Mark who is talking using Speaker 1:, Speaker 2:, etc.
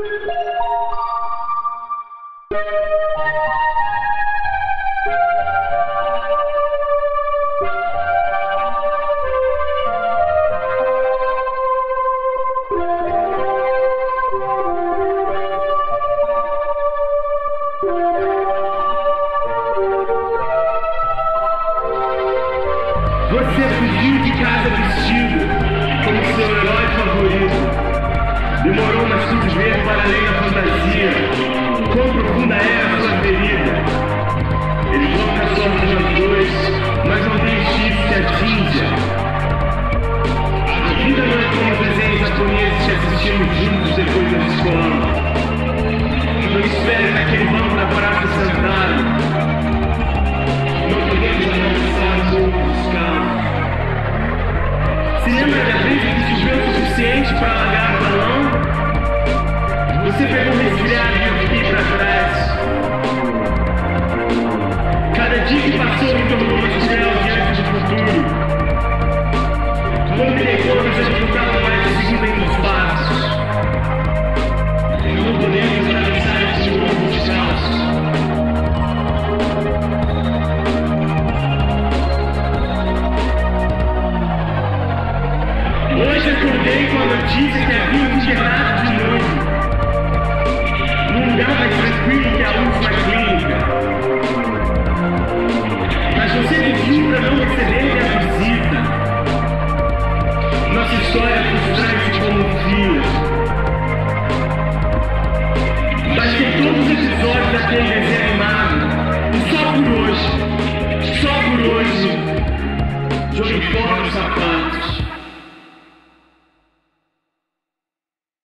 Speaker 1: Você fugiu de casa vestido como seu herói favorito. Demorou, mas tudo ver para além da fantasia. Quão profunda é a sua ferida. Eles vão caçar nós dois, mas não tem X que atinja. A vida não é como desenhos japoneses que assistimos juntos depois da escola. Não espere naquele banco da praça sentado. Não podemos atravessar outros carros. Se lembra da vez que choveu o suficiente para alagar o balão? Você pegou um resfriado e eu fiquei para trás. Cada dia que passou me tornou mais cruel diante do futuro. Quando me dei conta, eu não ficava mais seguindo em dos passos. Não podemos atravessar esse mundo descalço. Hoje acordei com a notícia que a vida